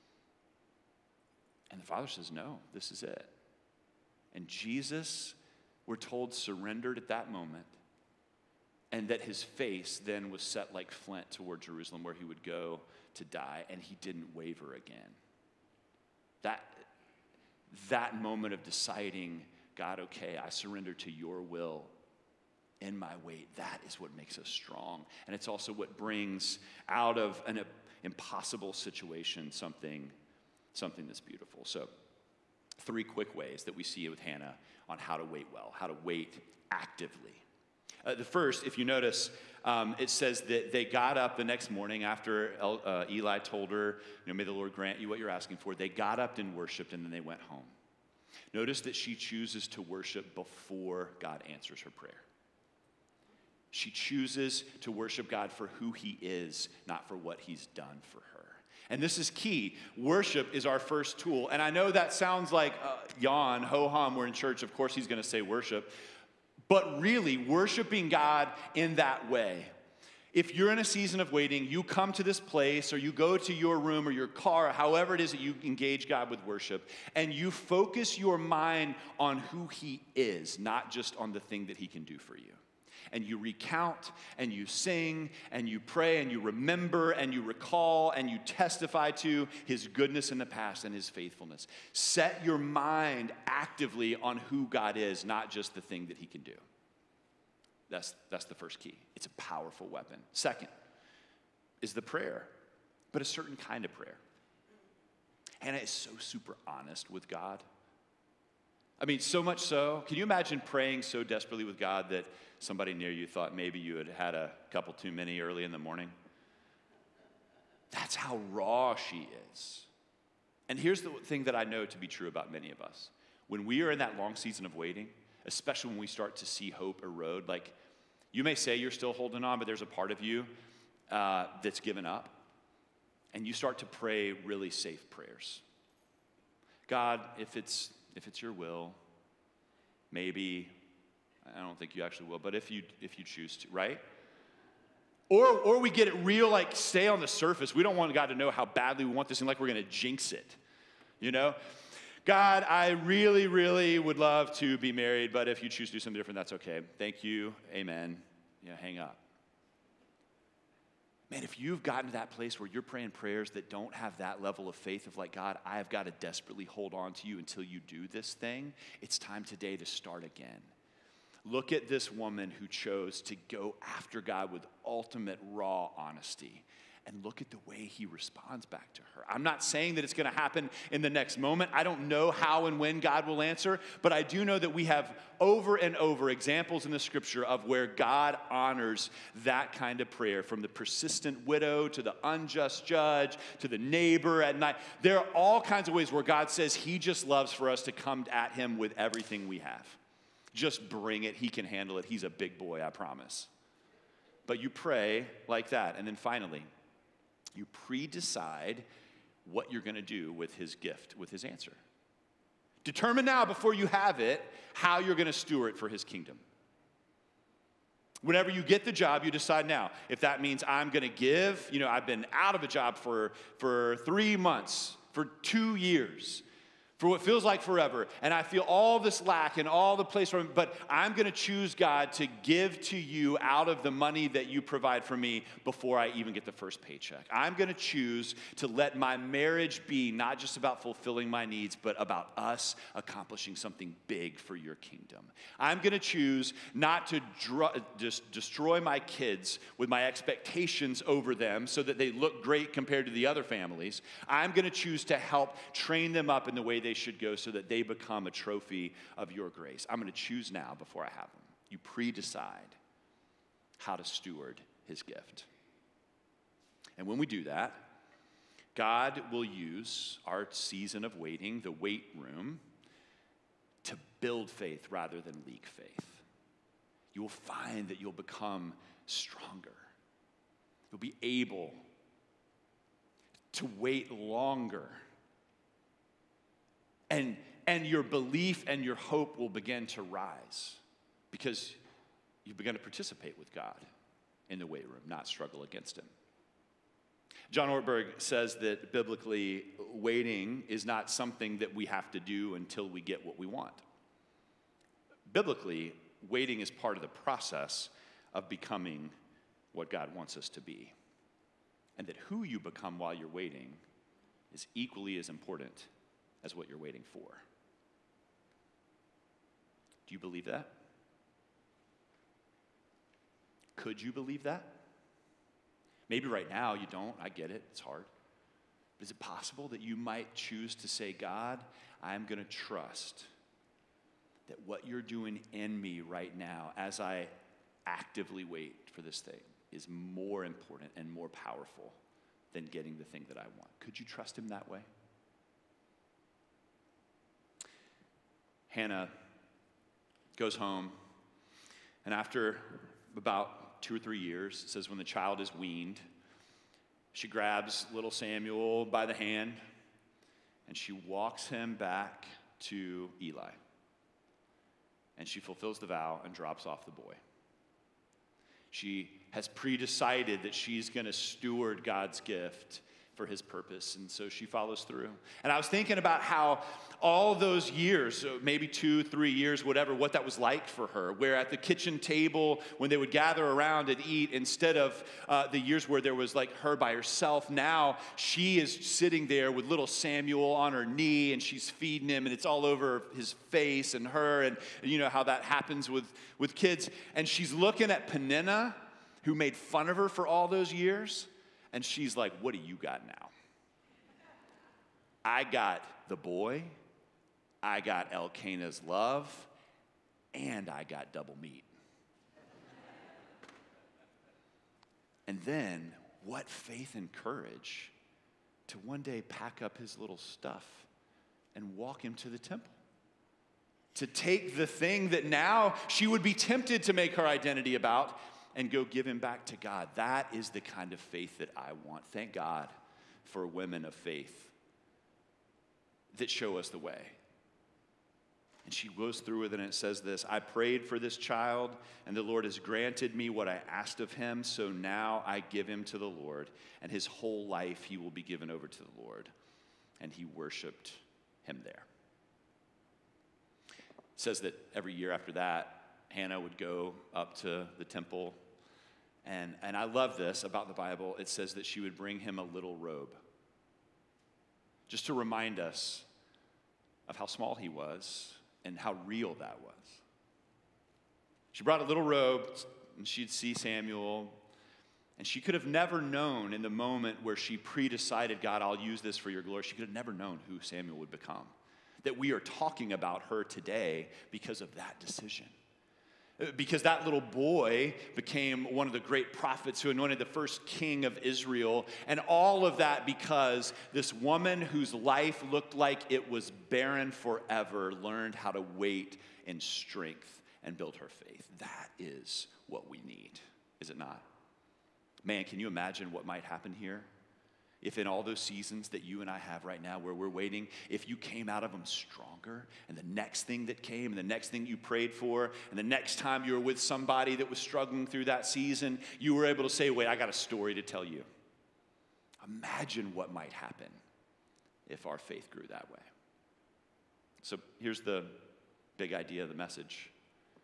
And the Father says, no, this is it. And Jesus, we're told, surrendered at that moment, and that his face then was set like flint toward Jerusalem, where he would go to die, and he didn't waver again. That, that moment of deciding, God, okay, I surrender to your will in my wait, that is what makes us strong. And it's also what brings out of an impossible situation something, something that's beautiful. So three quick ways that we see with Hannah on how to wait well, how to wait actively. Uh, the first, if you notice, um, it says that they got up the next morning after El, uh, Eli told her, you know, may the Lord grant you what you're asking for. They got up and worshiped, and then they went home. Notice that she chooses to worship before God answers her prayer. She chooses to worship God for who he is, not for what he's done for her. And this is key. Worship is our first tool. And I know that sounds like uh, yawn, ho-hum, we're in church. Of course he's going to say worship. But really, worshiping God in that way. If you're in a season of waiting, you come to this place or you go to your room or your car, or however it is that you engage God with worship, and you focus your mind on who he is, not just on the thing that he can do for you. And you recount, and you sing, and you pray, and you remember, and you recall, and you testify to his goodness in the past and his faithfulness. Set your mind actively on who God is, not just the thing that he can do. That's, that's the first key. It's a powerful weapon. Second is the prayer, but a certain kind of prayer. Hannah is so super honest with God. I mean, so much so. Can you imagine praying so desperately with God that somebody near you thought maybe you had had a couple too many early in the morning? That's how raw she is. And here's the thing that I know to be true about many of us. When we are in that long season of waiting, especially when we start to see hope erode, like you may say you're still holding on, but there's a part of you uh, that's given up. And you start to pray really safe prayers. God, if it's if it's your will, maybe, I don't think you actually will, but if you if you choose to, right? Or or we get it real, like stay on the surface. We don't want God to know how badly we want this thing, like we're gonna jinx it, you know? God, I really, really would love to be married, but if you choose to do something different, that's okay. Thank you, amen. Yeah, hang up. Man, if you've gotten to that place where you're praying prayers that don't have that level of faith of like, God, I have got to desperately hold on to you until you do this thing, it's time today to start again. Look at this woman who chose to go after God with ultimate raw honesty. And look at the way he responds back to her. I'm not saying that it's going to happen in the next moment. I don't know how and when God will answer, but I do know that we have over and over examples in the scripture of where God honors that kind of prayer, from the persistent widow to the unjust judge to the neighbor at night. There are all kinds of ways where God says he just loves for us to come at him with everything we have. Just bring it. He can handle it. He's a big boy, I promise. But you pray like that. And then finally, you pre-decide what you're going to do with his gift, with his answer. Determine now, before you have it, how you're going to steward for his kingdom. Whenever you get the job, you decide now. If that means I'm going to give, you know, I've been out of a job for, for three months, for two years, for what feels like forever, and I feel all this lack and all the place where, but I'm going to choose, God, to give to you out of the money that you provide for me before I even get the first paycheck. I'm going to choose to let my marriage be not just about fulfilling my needs, but about us accomplishing something big for your kingdom. I'm going to choose not to dr- just destroy my kids with my expectations over them so that they look great compared to the other families. I'm going to choose to help train them up in the way they should go so that they become a trophy of your grace. I'm going to choose now before I have them. You pre-decide how to steward his gift. And when we do that, God will use our season of waiting, the wait room, to build faith rather than leak faith. You will find that you'll become stronger. You'll be able to wait longer. And, and your belief and your hope will begin to rise because you've begun to participate with God in the wait room, not struggle against him. John Ortberg says that biblically, waiting is not something that we have to do until we get what we want. Biblically, waiting is part of the process of becoming what God wants us to be. And that who you become while you're waiting is equally as important as what you're waiting for. Do you believe that? Could you believe that? Maybe right now you don't. I get it. It's hard. But is it possible that you might choose to say, God, I'm going to trust that what you're doing in me right now as I actively wait for this thing is more important and more powerful than getting the thing that I want. Could you trust him that way? Hannah goes home, and after about two or three years, it says when the child is weaned, she grabs little Samuel by the hand, and she walks him back to Eli. And she fulfills the vow and drops off the boy. She has pre-decided that she's going to steward God's gift for his purpose, and so she follows through. And I was thinking about how all those years, maybe two, three years, whatever, what that was like for her, where at the kitchen table, when they would gather around and eat, instead of uh, the years where there was like her by herself, now she is sitting there with little Samuel on her knee, and she's feeding him, and it's all over his face and her, and you know how that happens with, with kids. And she's looking at Peninnah, who made fun of her for all those years, and she's like, what do you got now? I got the boy, I got Elkanah's love, and I got double meat. And then, what faith and courage to one day pack up his little stuff and walk him to the temple. To take the thing that now she would be tempted to make her identity about and go give him back to God. That is the kind of faith that I want. Thank God for women of faith that show us the way. And she goes through with it, and it says this: I prayed for this child, and the Lord has granted me what I asked of him, so now I give him to the Lord, and his whole life he will be given over to the Lord. And he worshiped him there. It says that every year after that, Hannah would go up to the temple, and, and I love this about the Bible. It says that she would bring him a little robe, just to remind us of how small he was and how real that was. She brought a little robe, and she'd see Samuel, and she could have never known in the moment where she pre-decided, God, I'll use this for your glory, she could have never known who Samuel would become. That we are talking about her today because of that decision. Because that little boy became one of the great prophets who anointed the first king of Israel. And all of that because this woman whose life looked like it was barren forever learned how to wait in strength and build her faith. That is what we need, is it not? Man, can you imagine what might happen here? If in all those seasons that you and I have right now where we're waiting, if you came out of them stronger, and the next thing that came, and the next thing you prayed for, and the next time you were with somebody that was struggling through that season, you were able to say, wait, I got a story to tell you. Imagine what might happen if our faith grew that way. So here's the big idea of the message.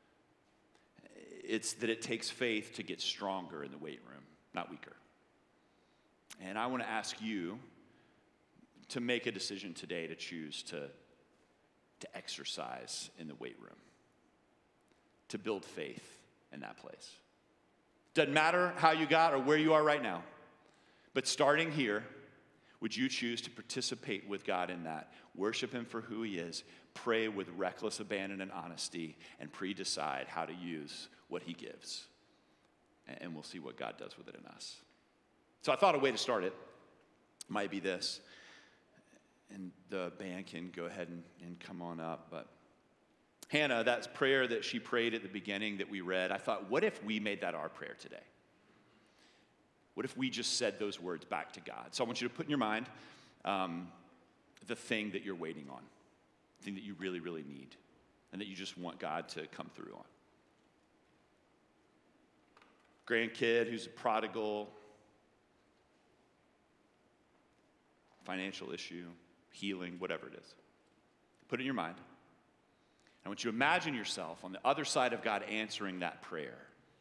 It's that it takes faith to get stronger in the weight room, not weaker. And I want to ask you to make a decision today to choose to, to exercise in the weight room, to build faith in that place. Doesn't matter how you got or where you are right now, but starting here, would you choose to participate with God in that? Worship him for who he is, pray with reckless abandon and honesty, and pre-decide how to use what he gives. And we'll see what God does with it in us. So I thought a way to start it might be this, and the band can go ahead and, and come on up, but Hannah, that prayer that she prayed at the beginning that we read, I thought, what if we made that our prayer today? What if we just said those words back to God? So I want you to put in your mind um, the thing that you're waiting on, the thing that you really, really need, and that you just want God to come through on. Grandkid who's a prodigal, financial issue, healing, whatever it is. Put it in your mind. I want you to imagine yourself on the other side of God answering that prayer.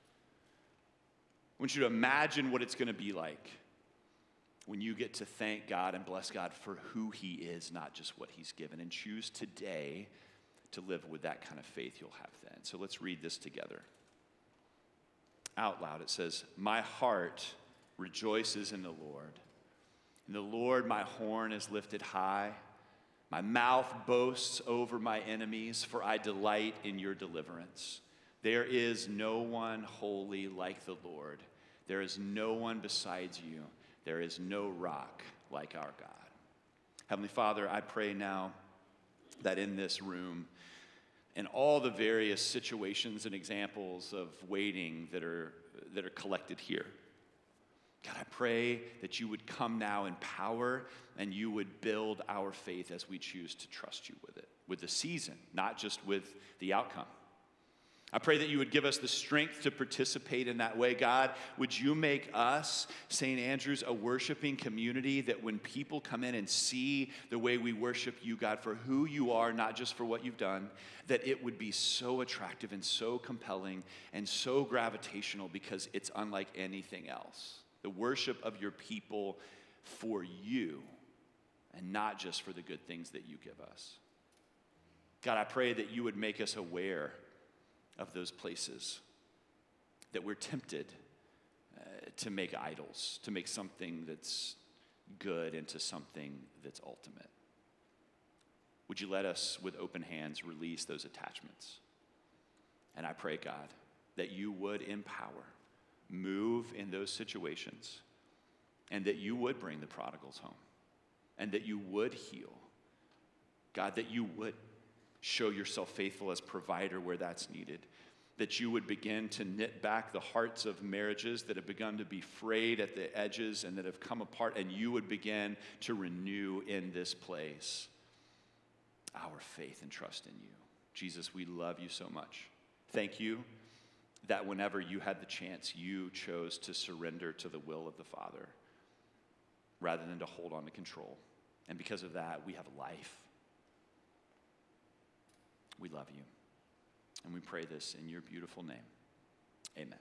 I want you to imagine what it's going to be like when you get to thank God and bless God for who he is, not just what he's given, and choose today to live with that kind of faith you'll have then. So let's read this together. Out loud, it says, my heart rejoices in the Lord. In the Lord, my horn is lifted high. My mouth boasts over my enemies, for I delight in your deliverance. There is no one holy like the Lord. There is no one besides you. There is no rock like our God. Heavenly Father, I pray now that in this room, in all the various situations and examples of waiting that are, that are collected here, God, I pray that you would come now in power and you would build our faith as we choose to trust you with it, with the season, not just with the outcome. I pray that you would give us the strength to participate in that way. God, would you make us, Saint Andrew's, a worshiping community that when people come in and see the way we worship you, God, for who you are, not just for what you've done, that it would be so attractive and so compelling and so gravitational because it's unlike anything else. The worship of your people for you and not just for the good things that you give us. God, I pray that you would make us aware of those places that we're tempted uh, to make idols, to make something that's good into something that's ultimate. Would you let us, with open hands, release those attachments? And I pray, God, that you would empower, move in those situations, and that you would bring the prodigals home, and that you would heal. God, that you would show yourself faithful as provider where that's needed, that you would begin to knit back the hearts of marriages that have begun to be frayed at the edges and that have come apart, and you would begin to renew in this place our faith and trust in you. Jesus, we love you so much. Thank you that whenever you had the chance, you chose to surrender to the will of the Father rather than to hold on to control. And because of that, we have life. We love you. And we pray this in your beautiful name. Amen.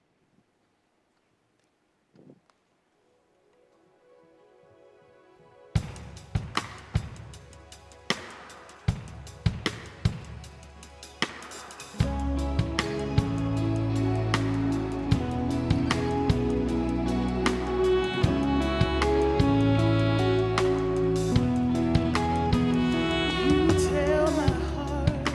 You tell my heart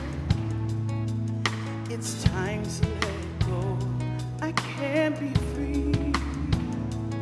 it's time to let go. I can't be free.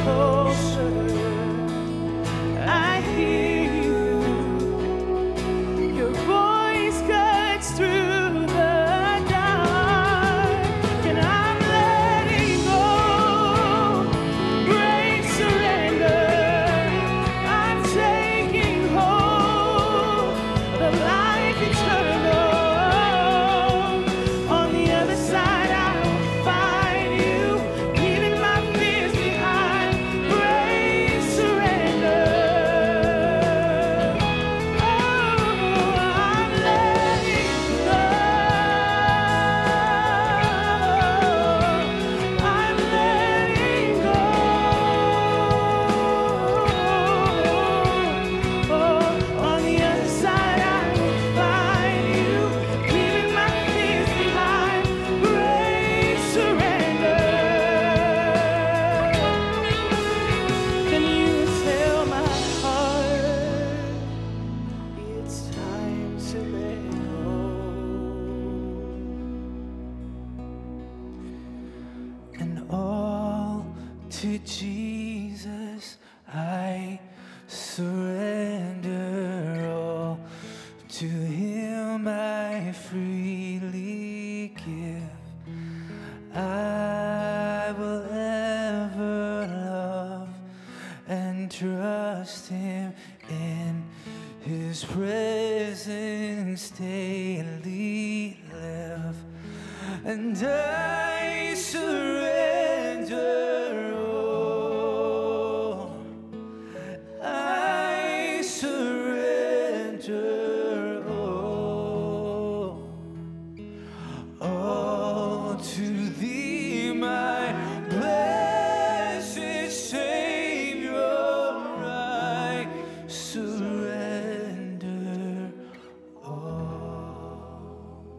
closer. I hear you. Your voice cuts through the dark, and I'm letting go. Great surrender. I'm taking hold of life eternal. On the other side, I will find you, leaving my fears behind. Great surrender. Oh, I'm letting go. I'm letting go. Oh, on the other side, I will find you, leaving my fears behind. Great surrender. Can you tell my heart it's time to let go? And all to Jesus I surrender. All to Him I freely give. I will ever love and trust Him in His presence daily live. And I surrender all. I surrender all. All to Thee, my blessed Savior, I surrender all.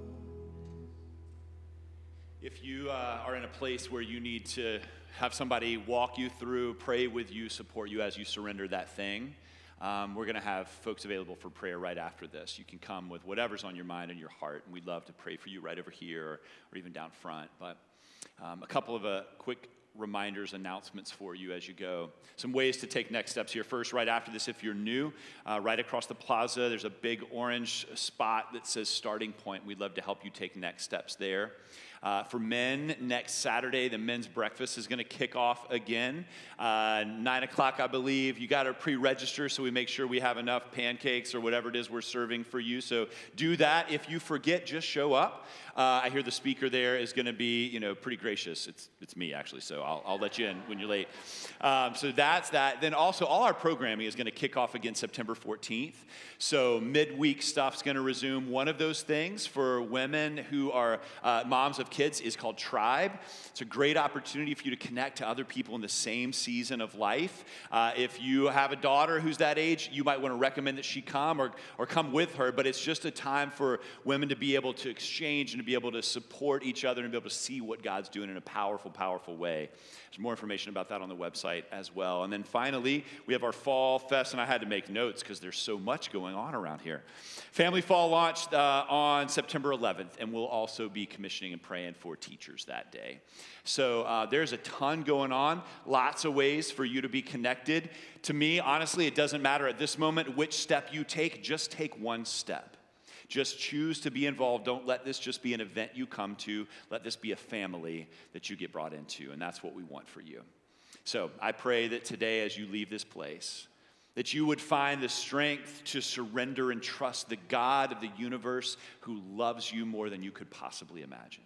If you uh, are in a place where you need to have somebody walk you through, pray with you, support you as you surrender that thing, um, we're going to have folks available for prayer right after this. You can come with whatever's on your mind and your heart, and we'd love to pray for you right over here or, or even down front. But um, a couple of uh, quick reminders, announcements for you as you go. Some ways to take next steps here. First, right after this, if you're new, uh, right across the plaza, there's a big orange spot that says Starting Point. We'd love to help you take next steps there. Uh, for men, next Saturday, the men's breakfast is going to kick off again. Uh, nine o'clock, I believe. You got to pre-register so we make sure we have enough pancakes or whatever it is we're serving for you. So do that. If you forget, just show up. Uh, I hear the speaker there is going to be, you know, pretty gracious. It's it's me, actually, so I'll, I'll let you in when you're late. Um, so that's that. Then also, all our programming is going to kick off again September fourteenth. So midweek stuff's going to resume. One of those things for women who are uh, moms of kids is called Tribe. It's a great opportunity for you to connect to other people in the same season of life. Uh, if you have a daughter who's that age, you might want to recommend that she come or, or come with her, but it's just a time for women to be able to exchange and to be able to support each other and be able to see what God's doing in a powerful, powerful way. There's more information about that on the website as well. And then finally, we have our Fall Fest, and I had to make notes because there's so much going on around here. Family Fall launched uh, on September eleventh, and we'll also be commissioning and praying for teachers that day. So uh, there's a ton going on, lots of ways for you to be connected. To me, honestly, it doesn't matter at this moment which step you take, just take one step. Just choose to be involved. Don't let this just be an event you come to. Let this be a family that you get brought into, and that's what we want for you. So I pray that today as you leave this place, that you would find the strength to surrender and trust the God of the universe who loves you more than you could possibly imagine.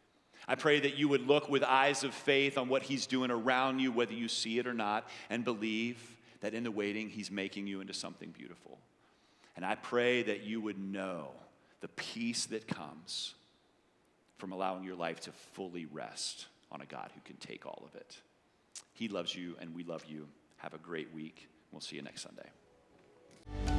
I pray that you would look with eyes of faith on what He's doing around you, whether you see it or not, and believe that in the waiting, He's making you into something beautiful. And I pray that you would know the peace that comes from allowing your life to fully rest on a God who can take all of it. He loves you, and we love you. Have a great week. We'll see you next Sunday.